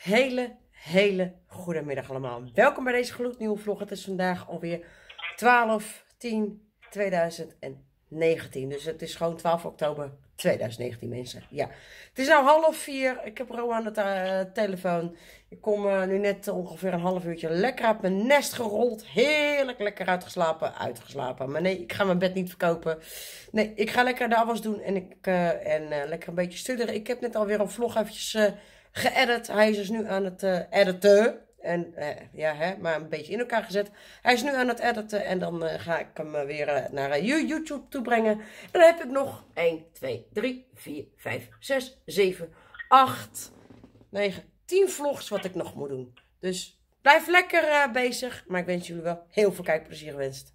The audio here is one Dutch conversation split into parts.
hele goede middag allemaal. Welkom bij deze gloednieuwe vlog. Het is vandaag alweer 12/10/2019. Dus het is gewoon 12 oktober 2019 mensen. Ja. Het is nou 3:30. Ik heb Ro aan de telefoon. Ik kom nu net ongeveer een half uurtje lekker uit mijn nest gerold. Heerlijk lekker uitgeslapen. Maar nee, ik ga mijn bed niet verkopen. Nee, ik ga lekker de afwas doen en lekker een beetje studeren. Ik heb net alweer een vlog eventjes geëdit. Hij is dus nu aan het editen. En maar een beetje in elkaar gezet. Hij is nu aan het editen en dan ga ik hem weer naar YouTube toe brengen. En dan heb ik nog 1, 2, 3, 4, 5, 6, 7, 8, 9, 10 vlogs wat ik nog moet doen. Dus blijf lekker bezig. Maar ik wens jullie wel heel veel kijkplezier gewenst.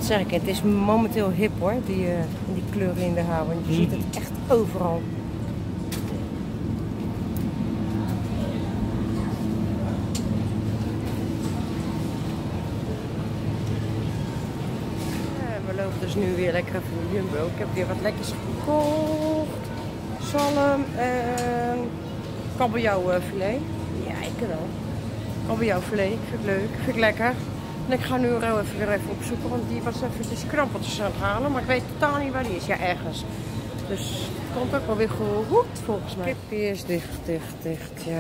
zeg ik, het is momenteel hip hoor, die kleuren in de haar, want je ziet het echt overal. We lopen dus nu weer lekker even de Jumbo. Ik heb weer wat lekkers gekocht. Zalm en kabeljauwfilet. Ja, ik wel. Kabeljauwfilet, ik vind het leuk, vind ik lekker. En ik ga nu Ro weer even opzoeken, want die was eventjes krabbeltjes aan het halen. Maar ik weet totaal niet waar die is. Ja, ergens. Dus het komt ook wel weer goed volgens mij. Kipje is dicht, ja.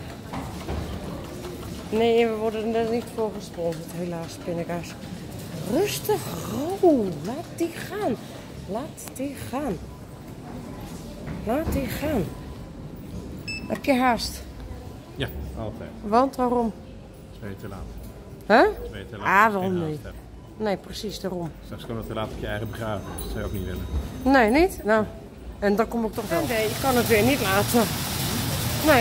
Nee, we worden er niet voor gesponsord, helaas, pindakaas. Rustig, Ro. Laat die gaan. Laat die gaan. Laat die gaan. Heb je haast? Ja, altijd. Want waarom? 2 te laat. Huh? 2 te laat. Ah, waarom niet? Nee, precies daarom. Straks komen we te laat op je eigen begrafenis. Dat zou je ook niet willen. Nee, niet? Nou, en dan kom ik toch wel. Nee, ik kan het weer niet laten. Nee.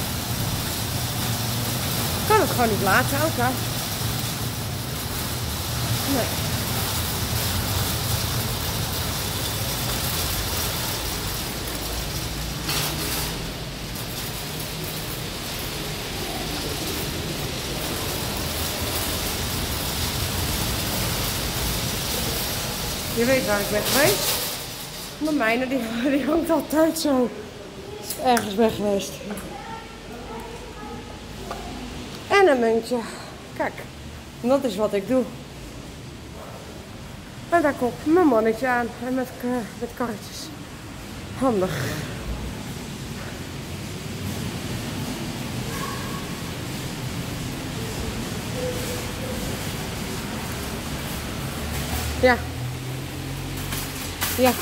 Ik kan het gewoon niet laten, ook hè. Nee. Je weet waar ik ben geweest. Mijn mijne die hangt altijd zo. Is ergens weg geweest. En een muntje. Kijk, dat is wat ik doe. En daar komt mijn mannetje aan. En met karretjes. Handig. Ja. Ja.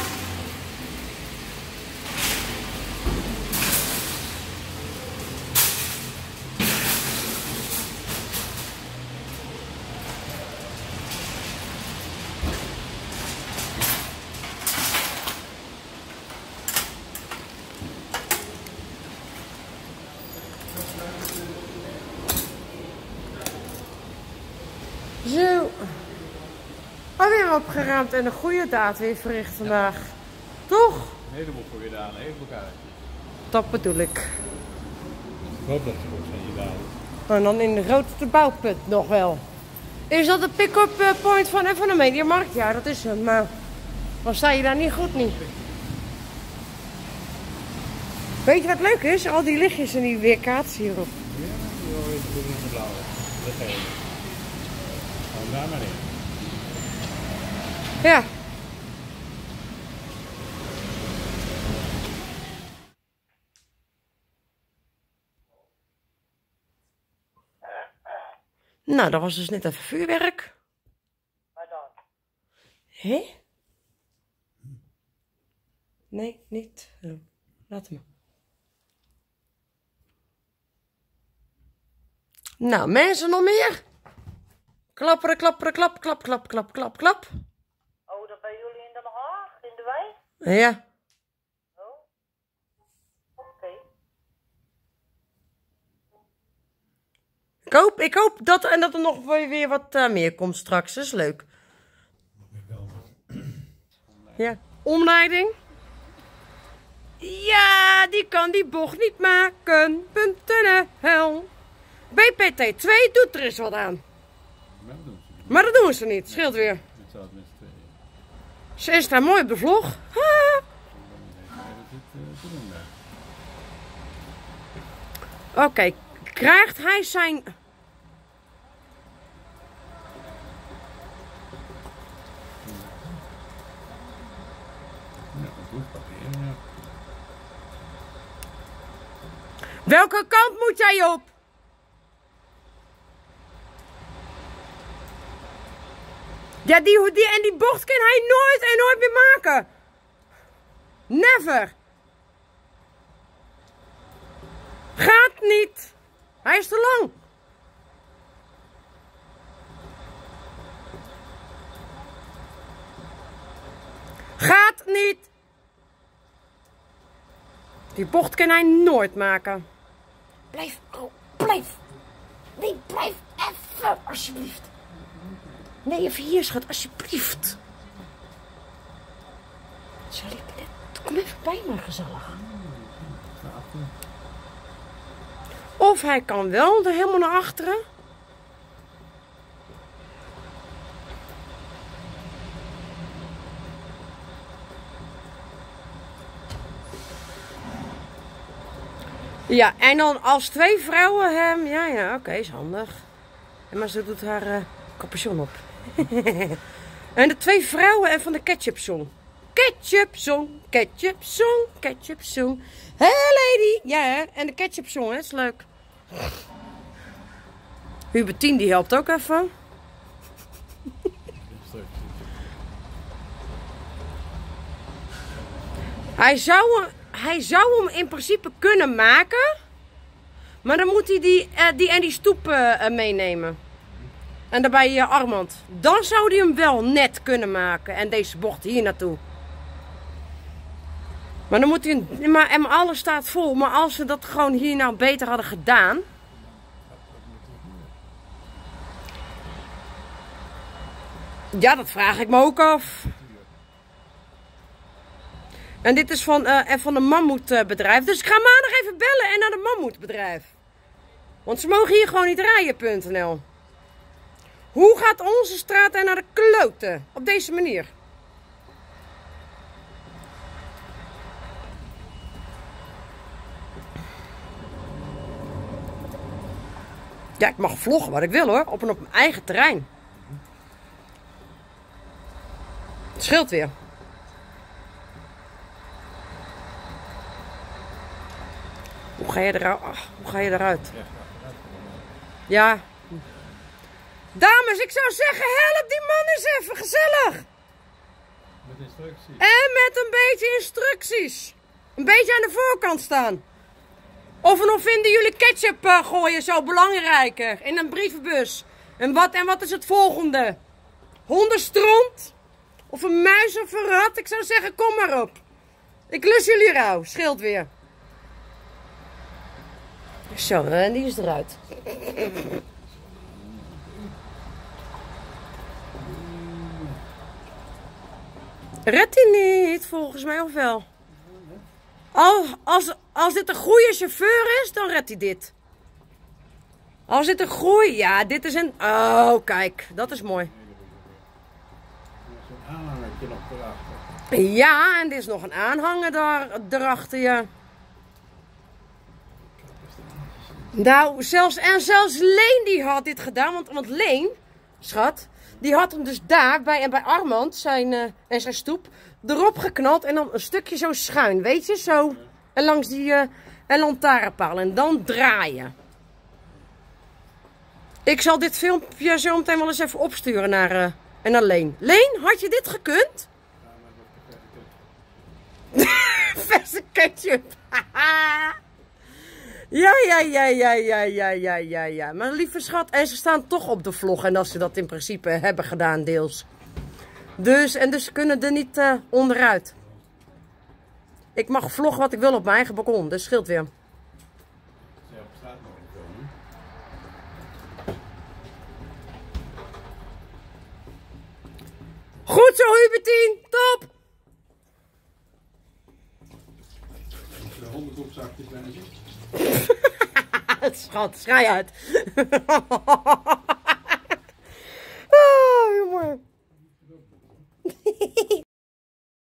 Zo. Alweer opgeruimd en een goede daad weer verricht vandaag. Ja. Toch? Een heleboel voor je dalen, een heleboel kaartjes. Dat bedoel ik. Ik hoop dat je goed van je dalen. En dan in de grootste bouwput nog wel. Is dat de pick-up point van de Mediamarkt? Ja, dat is hem. Maar dan sta je daar niet goed niet. Weet je wat leuk is? Al die lichtjes en die weerkaatsen hierop. Ja, die hoor je de groene en de blauwe. De gele. Gewoon daar maar in. Ja. Nou, dat was dus net even vuurwerk. Waar dan? Hé? Nee, niet. Laat maar. Nou, mensen, nog meer? Klapperen, klapperen, klap, klap, klap, klap, klap, klap. Oh, dat bij jullie in Den Haag, in de wijk? Ja. Oh. Oké. Ik hoop dat er nog weer wat meer komt straks. Dat is leuk. Ja. Omleiding. Ja, die kan die bocht niet maken. .nl. BPT2 doet er eens wat aan. Maar dat doen ze niet. Scheelt weer. Ze is daar mooi op de vlog. Oké, krijgt hij zijn... Welke kant moet jij op? Ja, die bocht kan hij nooit meer maken. Never. Gaat niet. Hij is te lang. Gaat niet. Die bocht kan hij nooit maken. Blijf, oh, blijf. Nee, blijf even, alsjeblieft. Nee, even hier, schat, alsjeblieft. Zo liep net. Kom even bij me, gezellig. Of hij kan wel er helemaal naar achteren. Ja, en dan als 2 vrouwen hem... Ja, oké, is handig. Maar ze doet haar capuchon op. En de 2 vrouwen en van de ketchup song. Ketchup song, ketchup song, ketchup song. Hey lady! Ja, hè? En de ketchup song, hè? Is leuk. Hubertien die helpt ook even. Hij zou hem in principe kunnen maken. Maar dan moet hij die stoep meenemen. En daarbij Armand. Dan zou hij hem wel net kunnen maken. En deze bocht hier naartoe. Maar dan moet hij... Maar alles staat vol. Maar als ze dat gewoon hier nou beter hadden gedaan... Ja, dat vraag ik me ook af. En dit is van een mammoetbedrijf. Dus ik ga maandag even bellen en naar de mammoetbedrijf. Want ze mogen hier gewoon niet rijden.nl. Hoe gaat onze straat er naar de kloten? Op deze manier. Ja, ik mag vloggen wat ik wil hoor. Op mijn eigen terrein. Het scheelt weer. Hoe ga je eruit? Ja. Dames, ik zou zeggen, help die man eens even, gezellig. Met instructies. En met een beetje instructies. Een beetje aan de voorkant staan. Of vinden jullie ketchup gooien zo belangrijker in een brievenbus? En wat is het volgende? Hondenstront? Of een muis of een rat? Ik zou zeggen, kom maar op. Ik lus jullie rauw, scheelt weer. Zo, en die is eruit. Redt hij niet, volgens mij, of wel? Als dit een goede chauffeur is, dan redt hij dit. Als dit een goeie... Ja, dit is een... Oh, kijk. Dat is mooi. Zo'n aanhangertje nog erachter. Ja, en er is nog een aanhanger daarachter, ja. Nou, zelfs Leen die had dit gedaan. Want Leen, schat, die had hem dus daar bij Armand, zijn stoep, erop geknald. En dan een stukje zo schuin, weet je, zo. En langs die lantaarnpaal. En dan draaien. Ik zal dit filmpje zo meteen wel eens even opsturen naar Leen. Leen, had je dit gekund? Verse ketchup. Ja. Maar lieve schat, en ze staan toch op de vlog. En als ze dat in principe hebben gedaan, deels. Dus ze kunnen er niet onderuit. Ik mag vloggen wat ik wil op mijn eigen balkon, dus scheelt weer. Goed zo, Hubertien, top! De hondenkoepzakjes zijn er. Schat, schrijf uit.